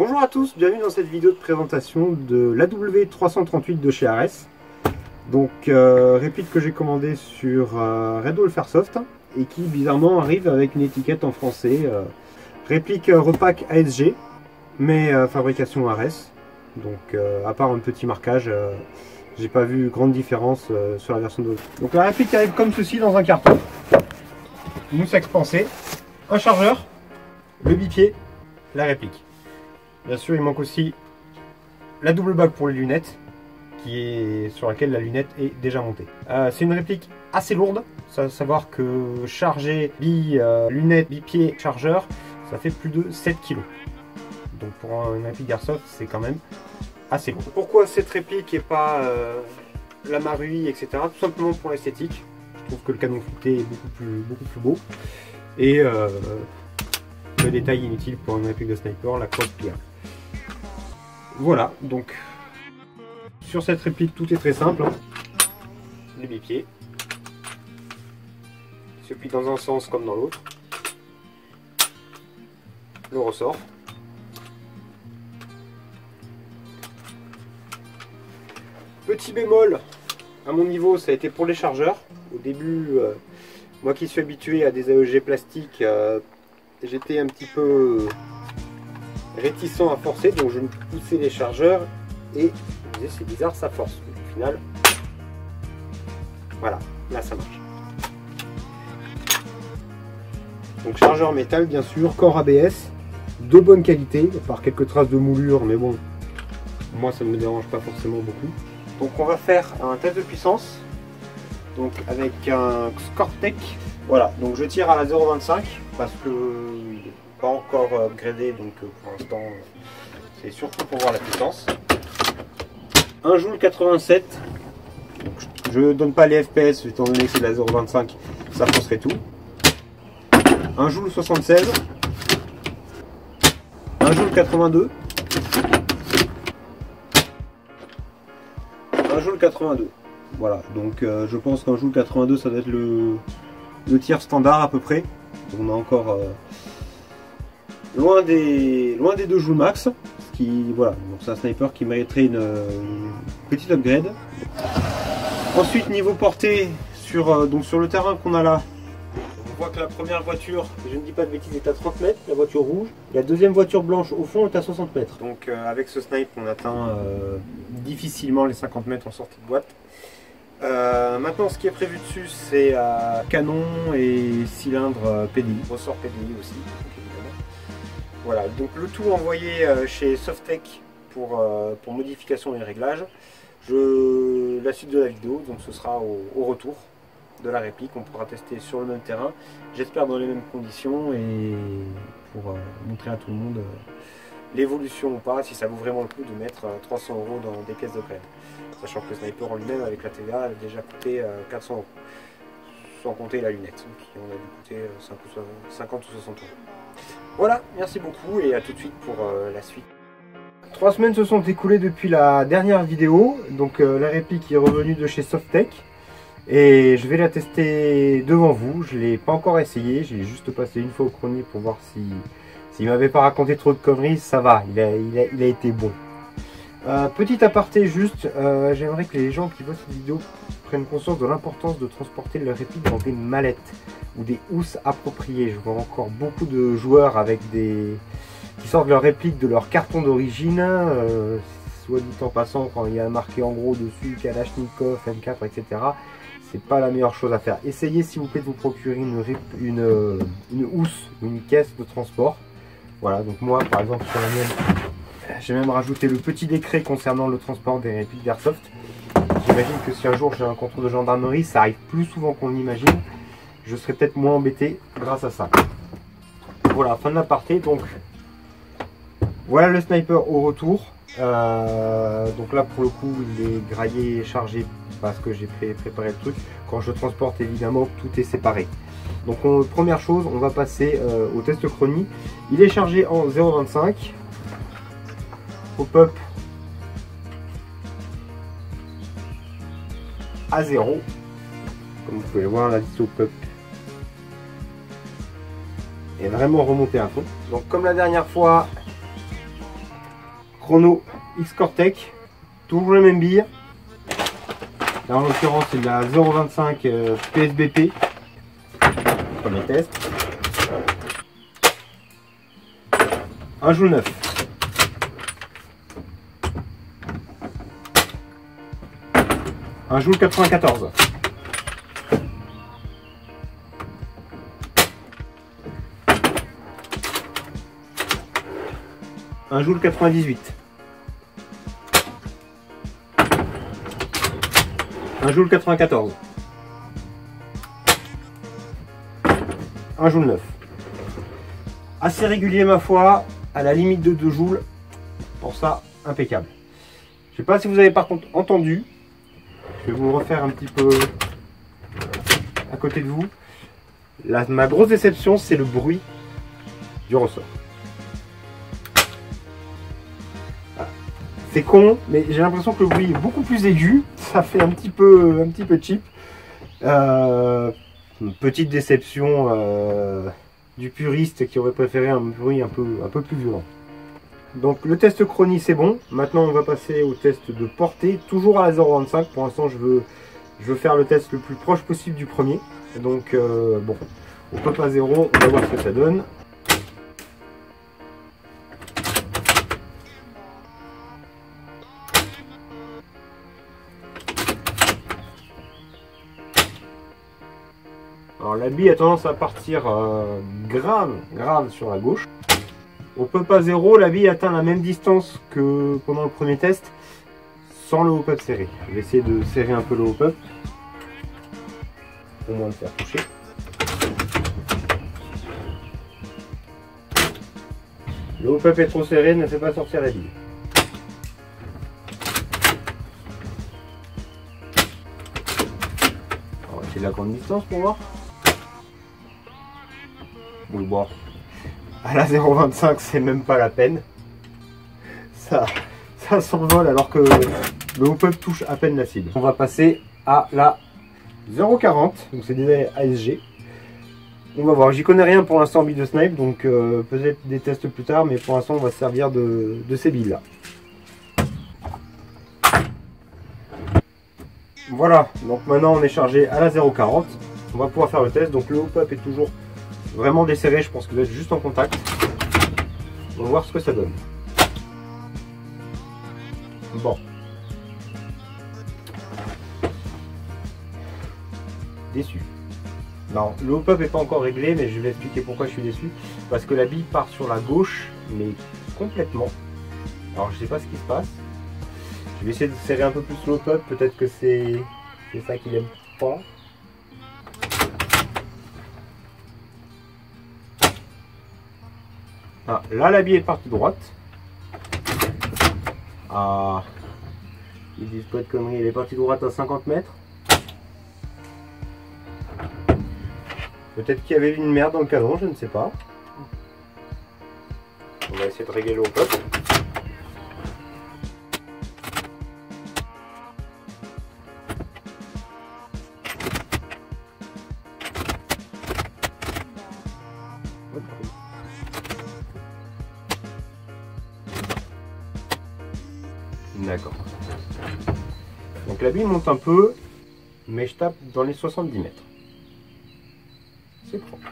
Bonjour à tous, bienvenue dans cette vidéo de présentation de l'AW338 de chez Ares. Donc réplique que j'ai commandée sur Red Wolf Airsoft et qui bizarrement arrive avec une étiquette en français. Réplique repack ASG, mais fabrication Ares. Donc à part un petit marquage, j'ai pas vu grande différence sur la version de l'autre. Donc la réplique arrive comme ceci dans un carton. Mousse expansée, un chargeur, le bipied, la réplique. Bien sûr, il manque aussi la double bague pour les lunettes, sur laquelle la lunette est déjà montée. C'est une réplique assez lourde, à savoir que charger lunettes, bipied, chargeur, ça fait plus de 7 kg. Donc pour une réplique Airsoft, c'est quand même assez lourd. Pourquoi cette réplique et pas la Marui, etc. Tout simplement pour l'esthétique. Je trouve que le canon flouté est beaucoup plus beau. Et le détail inutile pour une réplique de sniper, la crosse pliable. Voilà, donc sur cette réplique tout est très simple. Les bipieds se plient dans un sens comme dans l'autre. Le ressort. Petit bémol, à mon niveau, ça a été pour les chargeurs. Au début, moi qui suis habitué à des AEG plastiques, j'étais un petit peu réticent à forcer, donc je me poussais les chargeurs et je me disais c'est bizarre, ça force. Donc, au final, voilà, là ça marche. Donc chargeur métal bien sûr, corps ABS, de bonne qualité, par quelques traces de moulure, mais bon, moi ça ne me dérange pas forcément beaucoup. Donc on va faire un test de puissance, donc avec un Scortec. Voilà, donc je tire à la 0,25 parce que il n'est pas encore upgradé, donc pour l'instant c'est surtout pour voir la puissance. 1 joule 87, je ne donne pas les FPS étant donné que c'est de la 0,25, ça fausserait tout. 1 joule 76, 1 joule 82, 1 joule 82. Voilà, donc je pense qu'un joule 82 ça doit être le tir standard à peu près. On est encore loin des 2 joules max. Voilà, donc c'est un sniper qui mériterait une petite upgrade. Ensuite niveau portée sur le terrain qu'on a là, on voit que la première voiture, je ne dis pas de bêtises, est à 30 mètres, la voiture rouge. La deuxième voiture blanche au fond est à 60 mètres. Donc avec ce snipe on atteint difficilement les 50 mètres en sortie de boîte. Maintenant ce qui est prévu dessus c'est canon et cylindre PDI, ressort PDI aussi évidemment. Voilà, donc le tout envoyé chez Softec pour modification et réglage. La suite de la vidéo, donc ce sera au retour de la réplique, on pourra tester sur le même terrain, j'espère dans les mêmes conditions et pour montrer à tout le monde l'évolution ou pas, si ça vaut vraiment le coup de mettre 300 € dans des pièces d'upgrade. Sachant que le sniper en lui-même avec la TVA a déjà coûté 400 €, sans compter la lunette qui en a dû coûter 50 ou 60 €. Voilà, merci beaucoup et à tout de suite pour la suite. 3 semaines se sont écoulées depuis la dernière vidéo, donc la réplique est revenue de chez Softec et je vais la tester devant vous. Je ne l'ai pas encore essayé, j'ai juste passé une fois au grenier pour voir s'il m'avait pas raconté trop de conneries. Ça va, il a été bon. Petit aparté juste, j'aimerais que les gens qui voient cette vidéo prennent conscience de l'importance de transporter leur réplique dans des mallettes ou des housses appropriées. Je vois encore beaucoup de joueurs qui sortent leur réplique de leur carton d'origine, soit dit en passant quand il y a marqué en gros dessus Kalachnikov, M4, etc. C'est pas la meilleure chose à faire. Essayez s'il vous plaît de vous procurer une housse ou une caisse de transport. Voilà, donc moi par exemple sur la mienne, j'ai même rajouté le petit décret concernant le transport des répliques d'Airsoft. J'imagine que si un jour j'ai un contrôle de gendarmerie, ça arrive plus souvent qu'on l'imagine, je serai peut-être moins embêté grâce à ça. Voilà, fin de l'aparté. Donc voilà le sniper au retour. Donc là pour le coup il est graillé et chargé parce que j'ai préparé le truc. Quand je transporte évidemment tout est séparé. Donc première chose, on va passer au test chronie. Il est chargé en 0,25. Pop-up à 0. Comme vous pouvez le voir, la vitesse pop-up est vraiment remontée à fond. Donc comme la dernière fois, chrono X-Cortec, toujours les mêmes billes. Là en l'occurrence c'est de la 0,25 PSBP. Premier test. Un joule neuf. Un joule 94. Un joule 98. Un joule 94. Un joule 9. Assez régulier ma foi, à la limite de 2 joules. Pour ça, impeccable. Je sais pas si vous avez par contre entendu. Je vais vous le refaire un petit peu à côté de vous. Là, ma grosse déception, c'est le bruit du ressort. C'est con, mais j'ai l'impression que le bruit est beaucoup plus aigu. Ça fait un petit peu cheap. Une petite déception du puriste qui aurait préféré un bruit un peu plus violent. Donc le test chronie c'est bon. Maintenant on va passer au test de portée, toujours à la 0,25. Pour l'instant je veux faire le test le plus proche possible du premier. Donc bon, au pop à 0, on va voir ce que ça donne. Alors la bille a tendance à partir grave sur la gauche. Au pop à 0, la bille atteint la même distance que pendant le premier test, sans le hop-up serré. Je vais essayer de serrer un peu le hop-up, au moins le faire toucher. Le hop-up est trop serré, ne fait pas sortir la bille. On va essayer de la grande distance pour voir. Oui, bon, à la 0,25 c'est même pas la peine. Ça s'envole alors que le hop-up touche à peine la cible. On va passer à la 0,40, donc c'est des ASG. On va voir, j'y connais rien pour l'instant en bille de snipe, donc peut-être des tests plus tard, mais pour l'instant on va se servir de ces billes là. Voilà, donc maintenant on est chargé à la 0,40. On va pouvoir faire le test, donc le hop-up est toujours vraiment desserré, je pense que vous êtes juste en contact. On va voir ce que ça donne. Bon. Déçu. Non, le hop-up n'est pas encore réglé, mais je vais expliquer pourquoi je suis déçu. Parce que la bille part sur la gauche, mais complètement. Alors je sais pas ce qui se passe. Je vais essayer de serrer un peu plus le hop-up, peut-être que c'est ça qu'il aime pas. Ah, là la bille est partie droite. Ah, ils disent pas de conneries, elle est partie droite à 50 mètres. Peut-être qu'il y avait une merde dans le canon, je ne sais pas. On va essayer de régler le hop-up. D'accord. Donc la bille monte un peu, mais je tape dans les 70 mètres. C'est propre.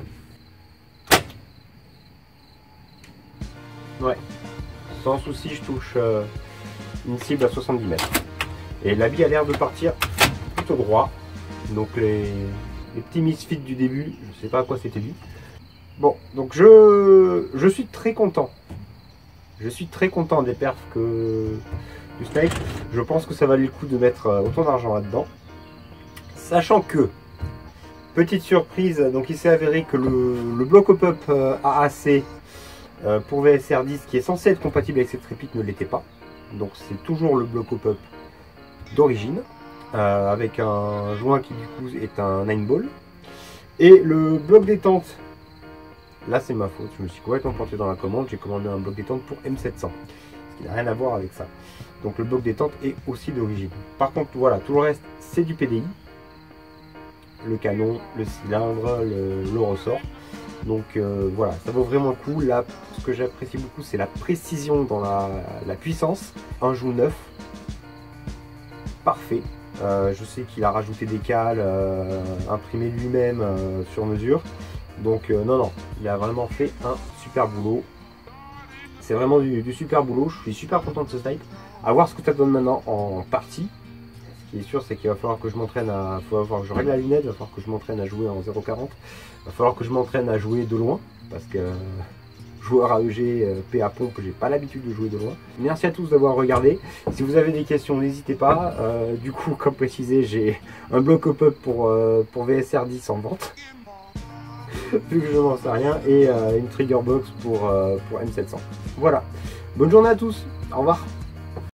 Ouais. Sans souci, je touche une cible à 70 mètres. Et la bille a l'air de partir plutôt droit. Donc les petits misfits du début, je ne sais pas à quoi c'était dû. Bon, donc je suis très content. Je suis très content des perfs du snipe. Je pense que ça valait le coup de mettre autant d'argent là-dedans. Sachant que, petite surprise, donc il s'est avéré que le bloc hop-up AAC pour VSR 10 qui est censé être compatible avec cette réplique ne l'était pas. Donc c'est toujours le bloc hop-up d'origine, avec un joint qui du coup est un 9-ball. Et le bloc détente, là c'est ma faute, je me suis complètement planté dans la commande, j'ai commandé un bloc détente pour M700, ce qui n'a rien à voir avec ça. Donc le bloc détente est aussi d'origine. Par contre voilà, tout le reste c'est du PDI. Le canon, le cylindre, le ressort. Donc voilà, ça vaut vraiment le coup. Là, ce que j'apprécie beaucoup, c'est la précision dans la puissance. Un joue neuf, parfait. Je sais qu'il a rajouté des cales, imprimé lui-même sur mesure. Donc non, il a vraiment fait un super boulot. C'est vraiment du super boulot. Je suis super content de ce snipe. À voir ce que ça donne maintenant en partie. Ce qui est sûr, c'est qu'il va falloir que je m'entraîne à... Il va falloir que je règle la lunette, il va falloir que je m'entraîne à jouer en 0,40. Il va falloir que je m'entraîne à jouer de loin. Parce que joueur AEG, PA pompe, j'ai pas l'habitude de jouer de loin. Merci à tous d'avoir regardé. Si vous avez des questions, n'hésitez pas. Du coup, comme précisé, j'ai un bloc up pour VSR 10 en vente. Vu que je n'en sais rien. Et une trigger box pour M700. Voilà. Bonne journée à tous. Au revoir.